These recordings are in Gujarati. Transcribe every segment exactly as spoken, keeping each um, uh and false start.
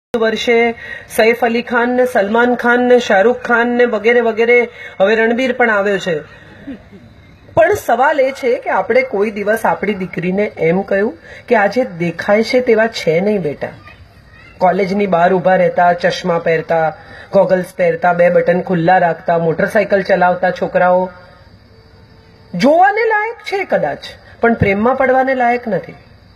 વર્ષે સૈફ અલી ખાન ને સલમાન ખાન ને શાહરૂખ ખાન ને વગેરે વગેરે હવે રણબીર પણ આવ્યો છે. પણ સવાલ એ છે કે આપણે કોઈ દિવસ આપણી દીકરીને એમ કહ્યું કે આજે દેખાય છે તેવા છે નહીં બેટા. કોલેજની બહાર ઉભા રહેતા, ચશ્મા પહેરતા, ગોગલ્સ પહેરતા, બે બટન ખુલ્લા રાખતા, મોટરસાયકલ ચલાવતા છોકરાઓ જોવાને લાયક છે કદાચ, પણ પ્રેમમાં પડવાને લાયક નથી.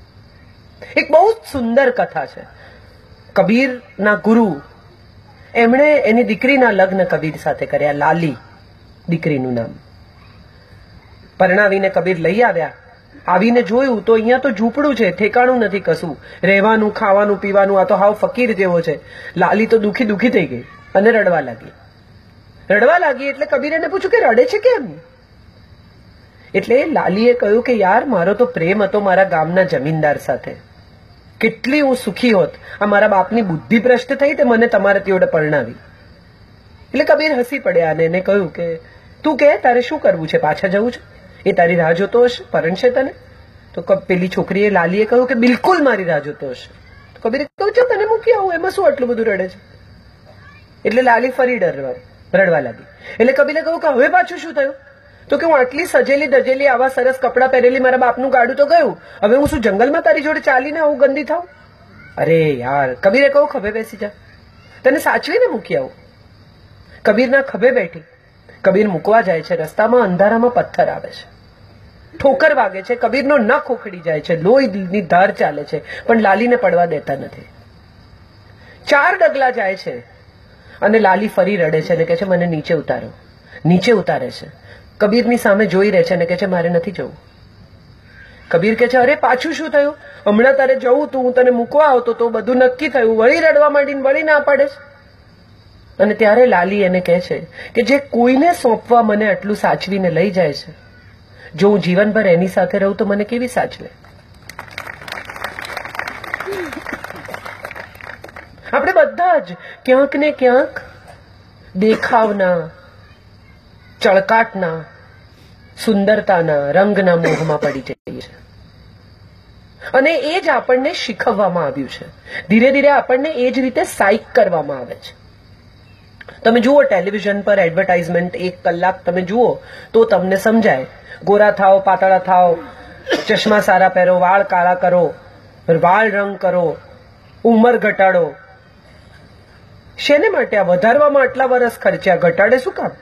એક બહુ જ સુંદર કથા છે. કબીરના ગુરુ એમણે એની દીકરીના લગ્ન કબીર સાથે કર્યા. લાલી દીકરીનું નામ. પરણાવીને કબીર લઈ આવ્યા. આવીને જોયું તો અહીંયા તો ઝૂંપડું છે, ઠેકાણું નથી કશું, રહેવાનું, ખાવાનું, પીવાનું. આ તો હાવ ફકીર જેવો છે. લાલી તો દુખી દુખી થઈ ગઈ અને રડવા લાગી. રડવા લાગી એટલે કબીર એને પૂછ્યું કે રડે છે કેમ? એટલે લાલીએ કહ્યું કે યાર મારો તો પ્રેમ હતો મારા ગામના જમીનદાર સાથે. કેટલી હું સુખી હોત. આ મારા બાપની બુદ્ધિ ભ્રષ્ટ થઈ તે મને તમારે જોડે પરણાવી. એટલે કબીર હસી પડ્યા અને એને કહ્યું કે તું કે તારે શું કરવું છે? પાછા જવું છે? એ તારી રાહ જોતો હશે, પરણશે તને? તો પેલી છોકરીએ લાલીએ કહ્યું કે બિલકુલ મારી રાહ જોતો હશે. તો કબીરે કહ્યું છે તને મૂકી આવું, એમાં શું આટલું બધું રડે છે? એટલે લાલી ફરી ડરવા રડવા લાગી. એટલે કબીરે કહ્યું કે હવે પાછું શું થયું? તો કે હું આટલી સજેલી દજેલી આવા સરસ કપડાં પહેરેલી, મારા બાપનું ગાડું તો ગયું, હવે હું શું જંગલમાં તારી જોડે ચાલીને આવું ગંદી થાઉં? અરે યાર, કબીરે કહું ખભે બેસી જા, તને સાચવીને મૂકી આવું. કબીરના ખભે બેઠી. કબીર મૂકવા જાય છે, રસ્તામાં અંધારામાં પથ્થર આવે છે, ઠોકર વાગે છે, કબીરનો નખ ઉખડી જાય છે, લોહીની ધાર ચાલે છે, પણ લાલીને પડવા દેતા નથી. ચાર ડગલા જાય છે અને લાલી ફરી રડે છે અને કહે છે મને નીચે ઉતારો. નીચે ઉતારે છે. કબીરની સામે જોઈ રહે છે અને કહે છે મારે નથી જવું. કબીર કહે છે અરે પાછું શું થયું? હમણાં તારે જવું તું, હું તને મૂકવા આવતો તો બધું નક્કી થયું, વળી રડવા માંડીને વળી ના પાડે છે. અને ત્યારે લાલી એને કહે છે કે જે કોઈને સોંપવા મને આટલું સાચવીને લઈ જાય છે, જો હું જીવનભર એની સાથે રહું તો મને કેવી સાચવે? આપણે બધા જ ક્યાંક ને ક્યાંક દેખાવના, ચળકાટના, સુંદરતાના, રંગના મોહમાં પડી જઈએ છીએ. અને એ જ આપણને શીખવવામાં આવ્યું છે. ધીરે ધીરે આપણને એ જ રીતે સાઇક કરવામાં આવે છે. તમે જુઓ ટેલિવિઝન પર એડવર્ટાઇઝમેન્ટ, એક કલાક તમે જુઓ તો તમને સમજાય. ગોરા થાઓ, પાતળા થાઓ, ચશ્મા સારા પહેરો, વાળ કાળા કરો, વાળ રંગ કરો, ઉંમર ઘટાડો. શેને માટે? આ વધારવામાં આટલા વર્ષ ખર્ચ્યા, ઘટાડે શું કામ?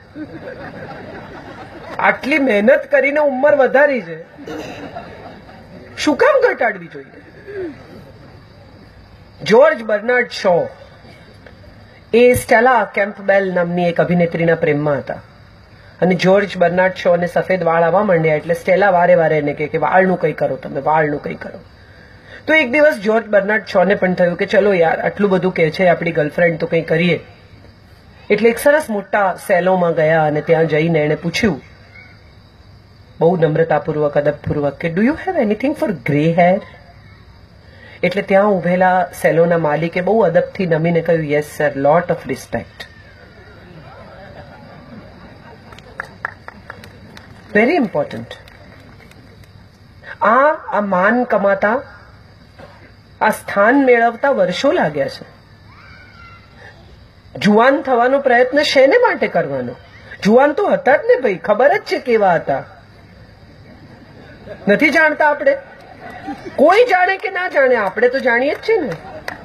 આટલી મહેનત કરીને ઉંમર વધારી છે, શું કામ ઘટાડવી જોઈએ? જ્યોર્જ બર્નાર્ડ શો એ સ્ટેલા કેમ્પબેલ નામની એક અભિનેત્રીના પ્રેમમાં હતા. અને જ્યોર્જ બર્નાર્ડ શો ને સફેદ વાળ આવવા માંડ્યા એટલે સ્ટેલા વારે વારે એને કહે કે વાળનું કંઈ કરો, તમે વાળનું કંઈ કરો. તો એક દિવસ જ્યોર્જ બર્નાર્ડ શોને પણ થયું કે ચલો યાર આટલું બધું કહે છે આપણી ગર્લફ્રેન્ડ તો કંઈ કરીએ. એટલે એક સરસ મોટા સેલોમાં ગયા અને ત્યાં જઈને એણે પૂછ્યું બહુ નમ્રતાપૂર્વક, અદબપૂર્વક કે do you have anything for grey hair? એટલે ત્યાં ઉભેલા સેલોના માલિકે બહુ અદબથી નમીને કહ્યું yes sir, lot of respect. Very important. આ આ માન કમાતા, આ સ્થાન મેળવતા વર્ષો લાગ્યા છે. જુવાન થવાનો પ્રયત્ન શેને માટે કરવાનો? જુવાન તો હતા જ ને ભાઈ, ખબર જ છે કેવા હતા. નથી જાણતા આપણે? કોઈ જાણે કે ના જાણે, આપણે તો જાણીએ જ છે ને.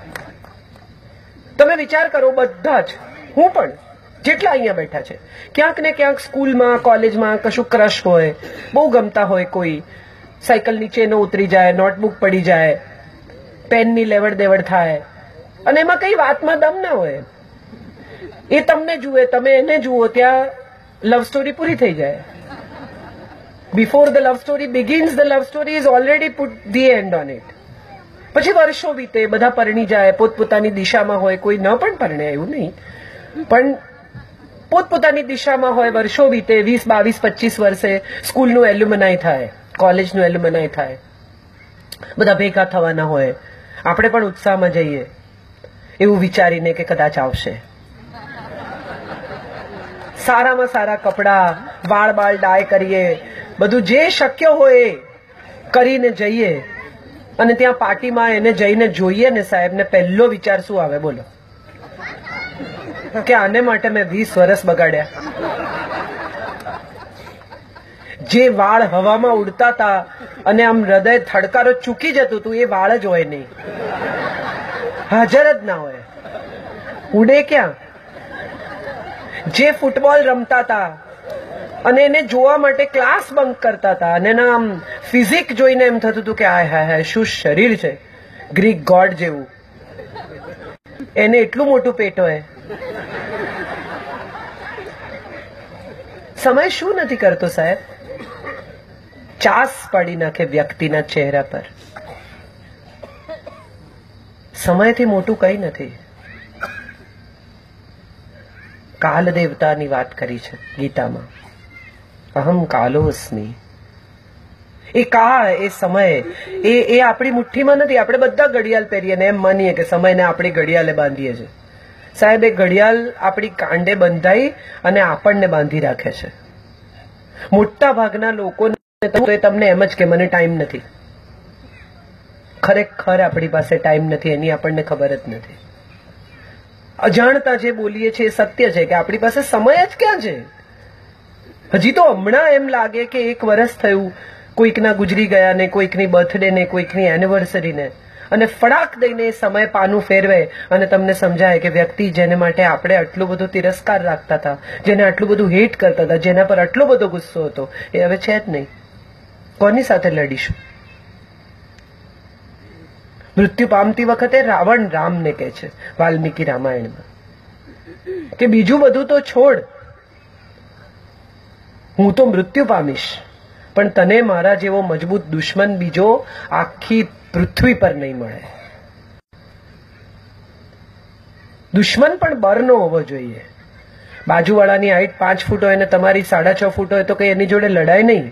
તમે વિચાર કરો, બધા જ, હું પણ, જેટલા અહીંયા બેઠા છે, ક્યાંક ને ક્યાંક સ્કૂલમાં, કોલેજમાં કશું ક્રશ હોય, બહુ ગમતા હોય કોઈ, સાયકલ નીચે ન ઉતરી જાય, નોટબુક પડી જાય, પેનની લેવડ દેવડ થાય અને એમાં કઈ વાતમાં દમ ના હોય. એ તમને જુએ, તમે એને જુઓ, ત્યાં લવ સ્ટોરી પૂરી થઈ જાય. Before the love story begins, the love story is already put the end on it. પછી વર્ષો વીતે, બધા પરણી જાય, પોતપોતાની દિશામાં હોય, કોઈ ન પણ પરણે, એવું નહીં, પણ પોતપોતાની દિશામાં હોય, વર્ષો વીતે, વીસ બાવીસ પચીસ વર્ષે સ્કૂલનું એલ્યુમનાઈ થાય, કોલેજનું એલ્યુમનાઈ થાય, બધા ભેગા થવાના હોય. આપણે પણ ઉત્સાહમાં જઈએ એવું વિચારીને કે કદાચ આવશે. સારામાં સારા કપડા, વાળ બાળ ડાય કરીએ, બધું જે શક્ય હોય કરીને જઈએ. અને ત્યાં પાર્ટીમાં એને જઈને જોઈએ ને સાહેબ ને પહેલો વિચાર શું આવે બોલો? કે આને માટે મેં વીસ વર્ષ બગાડ્યા. જે વાળ હવામાં ઉડતા હતા અને આમ હૃદય થડકારો ચૂકી જતું હતું, એ વાળ જ હોય નહીં, હાજર જ ના હોય, ઉડે ક્યાં? જે ફૂટબોલ રમતા હતા અને એને જોવા માટે ક્લાસ બંક કરતા હતા અને એના આમ ફિઝિક જોઈને એમ થતું હતું કે હાય હાય હાય શું શરીર છે, ગ્રીક ગોડ જેવું, એને એટલું મોટું પેટ હોય. સમય શું નથી કરતો સાહેબ? ચાસ પાડી નાખે વ્યક્તિના ચહેરા પર. સમયથી મોટું કઈ નથી. કાલ દેવતાની વાત કરી છે ગીતામાં, અહમ કાલોસ્મી. એ કાળ, એ સમય, એ એ આપણી મુઠ્ઠીમાં નથી. આપણે બધા ઘડિયાળ પહેરીએ ને એમ માનીએ કે સમયને આપણી ઘડિયાળે બાંધીએ છીએ. સાહેબ, એ ઘડિયાળ આપણી કાંડે બંધાઈ અને આપણને બાંધી રાખે છે. મોટા ભાગના લોકોને તો એ તમને એમ જ કે મને ટાઈમ નથી. ખરેખર આપણી પાસે ટાઈમ નથી, એની આપણને ખબર જ નથી. અજાણતા જે બોલીએ છીએ એ સત્ય છે કે આપણી પાસે સમય જ ક્યાં છે. હજી તો હમણાં એમ લાગે કે એક વર્ષ થયું કોઈકના ગુજરી ગયા ને, કોઈકની બર્થડે ને, કોઈકની એનિવર્સરી ને, અને ફડાક દઈને એ સમય પાનું ફેરવે અને તમને સમજાય કે વ્યક્તિ જેને માટે આપણે આટલું બધો તિરસ્કાર રાખતા હતા, જેને આટલું બધું હેટ કરતા હતા, જેના પર આટલો બધો ગુસ્સો હતો, એ હવે છે જ નહીં. કોની સાથે લડીશું? મૃત્યુ પામતી વખતે રાવણ રામને કહે છે વાલ્મીકી રામાયણમાં કે બીજું બધું તો છોડ, હું તો મૃત્યુ પામીશ, પણ તને મારા જેવો મજબૂત દુશ્મન બીજો આખી પૃથ્વી પર નહીં મળે. દુશ્મન પણ બરનો હોવો જોઈએ. બાજુવાળાની હાઈટ પાંચ ફૂટ હોય ને તમારી સાડા છ ફૂટ હોય તો કઈ એની જોડે લડાય નહીં.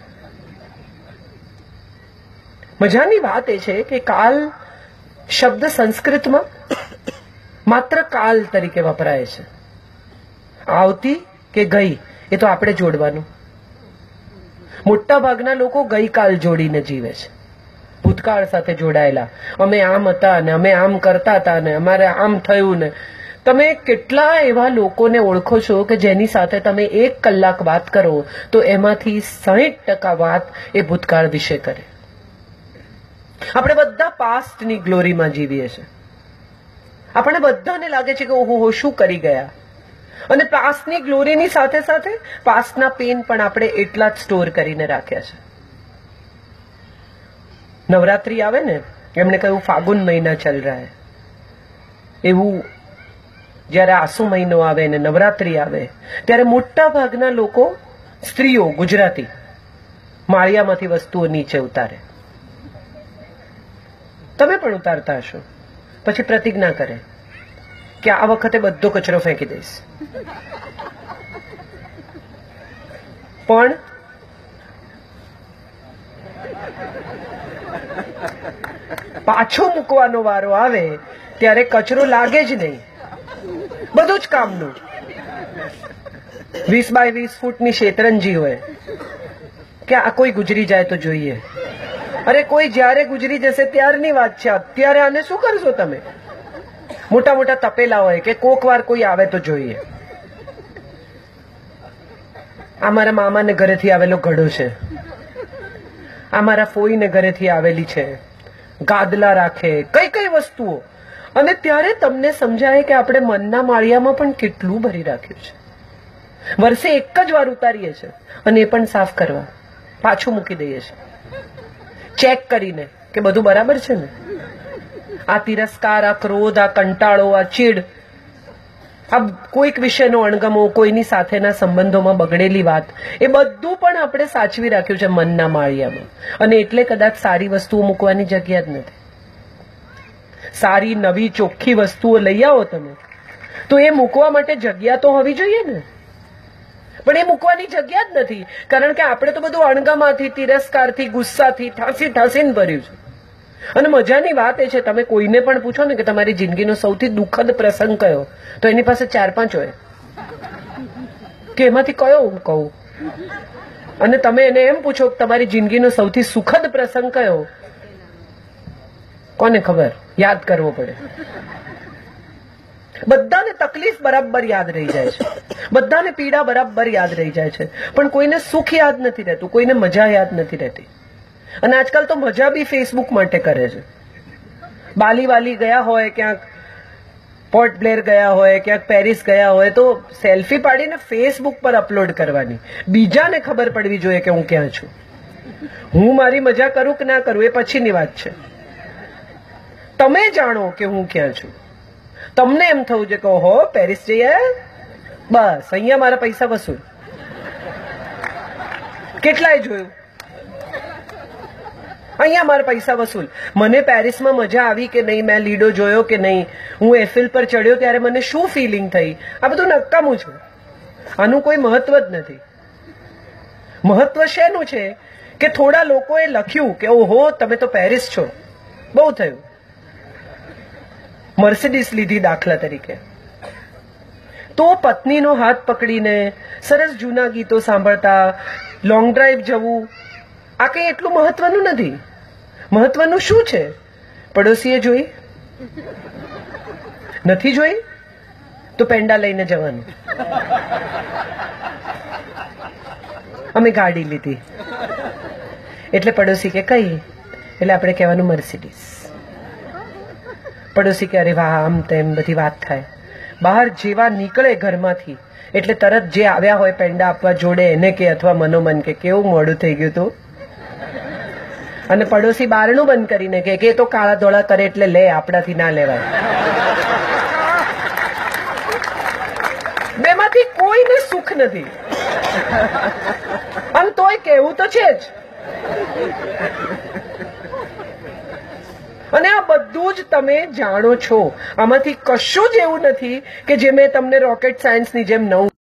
મજાની વાત એ છે કે કાલ શબ્દ સંસ્કૃતમાં માત્ર કાલ તરીકે વપરાય છે. આવતી કે ગઈ એ તો આપણે જોડવાનું. મોટા ભાગના લોકો ગઈકાલ જોડીને જીવે છે, ભૂતકાળ સાથે જોડાયેલા. અમે આમ હતા ને, અમે આમ કરતા હતા ને, અમારે આમ થયું ને. તમે કેટલા એવા લોકોને ઓળખો છો કે જેની સાથે તમે એક કલાક વાત કરો તો એમાંથી સાહીઠ ટકા વાત એ ભૂતકાળ વિશે કરે. આપણે બધા પાસ્ટની ગ્લોરીમાં જીવીએ છીએ. આપણને બધાને લાગે છે કે ઓહો શું કરી ગયા, અને પાસ્ટની ગ્લોરીની સાથે સાથે પાસ્ટના પેન પણ આપણે એટલા જ સ્ટોર કરીને રાખ્યા છે. નવરાત્રી આવે ને, એમણે કહ્યું ફાગુન મહિના ચલ રહા હૈ, એવું જ્યારે આસુ મહિનો આવે ને નવરાત્રી આવે ત્યારે મોટા ભાગના લોકો, સ્ત્રીઓ ગુજરાતી, માળિયામાંથી વસ્તુઓ નીચે ઉતારે. તમે પણ ઉતારતા હશો. પછી પ્રતિજ્ઞા કરે કે આ વખતે બધો કચરો ફેંકી દઈશ. પણ પાછો મૂકવાનો વારો આવે ત્યારે કચરો લાગે જ નહીં, બધું જ કામનું. વીસ બાય વીસ ફૂટની શેતરંજી હોય કે આ કોઈ ગુજરી જાય તો જોઈએ. અરે કોઈ જ્યારે ગુજરી જશે ત્યારની વાત છે, અત્યારે આને શું કરશો તમે? મોટા મોટા તપેલા હોય કે કોક વાર કોઈ આવે તો જોઈએ. આ મારા મામાને ઘરેથી આવેલો ઘડો છે, આ મારા ફોઈને ઘરેથી આવેલી છે, ગાદલા રાખે, કઈ કઈ વસ્તુઓ. અને ત્યારે તમને સમજાય કે આપણે મનના માળિયામાં પણ કેટલું ભરી રાખ્યું છે. વર્ષે એક જ વાર ઉતારીએ છીએ અને એ પણ સાફ કરવા પાછું મૂકી દઈએ છીએ, ચેક કરીને કે બધું બરાબર છે ને. આ તિરસ્કાર, આ ક્રોધ, આ કંટાળો, આ ચીડ, આ કોઈક વિશેનો અણગમો, કોઈની સાથેના સંબંધોમાં બગડેલી વાત, એ બધું પણ આપણે સાચવી રાખ્યું છે મનના માળિયામાં. અને એટલે કદાચ સારી વસ્તુઓ મૂકવાની જગ્યા જ નથી. સારી નવી ચોખ્ખી વસ્તુઓ લઈ આવો તમે તો એ મૂકવા માટે જગ્યા તો હોવી જોઈએ ને. પણ એ મૂકવાની જગ્યા જ નથી, કારણ કે આપણે તો બધું અણગમાથી, તિરસ્કારથી, ગુસ્સાથી ઠાંસી ઠાંસીને ભર્યું છે. અને મજાની વાત એ છે, તમે કોઈને પણ પૂછો ને કે તમારી જિંદગીનો સૌથી દુઃખદ પ્રસંગ કયો, તો એની પાસે ચાર પાંચ હોય કે એમાંથી કયો હું કહું. અને તમે એને એમ પૂછો કે તમારી જિંદગીનો સૌથી સુખદ પ્રસંગ કયો, કોને ખબર? યાદ કરવો પડે. બધાને તકલીફ બરાબર યાદ રહી જાય છે, બધાને પીડા બરાબર યાદ રહી જાય છે, પણ કોઈને સુખ યાદ નથી રહેતું, કોઈને મજા યાદ નથી રહેતી. અને આજકાલ તો મજા બી ફેસબુક માટે કરે છે. બાલી વાલી ગયા હોય, ક્યાંક પોર્ટ બ્લેર ગયા હોય, ક્યાંક પેરિસ ગયા હોય, તો સેલ્ફી પાડીને ફેસબુક પર અપલોડ કરવાની. બીજાને ખબર પડવી જોઈએ કે હું ક્યાં છું. હું મારી મજા કરું કે ના કરું એ પછીની વાત છે. તમે જાણો કે હું ક્યાં છું. તમને એમ થવું છે કે ઓહો પેરિસ જઈએ, બસ અહીંયા મારા પૈસા વસૂલ. કેટલાય જોયું, અહીંયા મારા પૈસા વસૂલ. મને પેરિસમાં મજા આવી કે નહીં, મેં લીડો જોયો કે નહીં, હું એફિલ પર ચડ્યો ત્યારે મને શું ફિલિંગ થઈ, આ બધું નકામું છે. આનું કોઈ મહત્વ જ નથી. મહત્વ શેનું છે કે થોડા લોકોએ લખ્યું કે ઓહો તમે તો પેરિસ છો, બહુ થયું. મર્સિડીઝ લીધી દાખલા તરીકે, તો પત્નીનો હાથ પકડીને સરસ જૂના ગીતો સાંભળતા લોંગ ડ્રાઈવ જવું, આ કંઈ એટલું મહત્વનું નથી. મહત્વનું શું છે? પડોશીએ જોઈ નથી જોઈ તો પેંડા લઈને જવાનું. અમે ગાડી લીધી એટલે પડોશી કે કઈ, એટલે આપણે કહેવાનું મર્સિડીઝ. પડોશી કે અરે વાહ, આમ તેમ બધી વાત થાય. બહાર જેવા નીકળે ઘરમાંથી એટલે તરત જે આવ્યા હોય પેંડા આપવા જોડે એને કે અથવા મનોમન કે કેવું મોડું થઈ ગયું તું. અને પડોશી બારણું બંધ કરીને કે કે તો કાળા ધોળા કરે એટલે લે, આપણાથી ના લેવાય. બેમાંથી કોઈને સુખ નથી, અને તોય કેવું તો છે જ. અને આ બધું જ તમે જાણો છો. આમાંથી કશું જ એવું નથી કે જે મેં તમને રોકેટ સાયન્સની જેમ નવું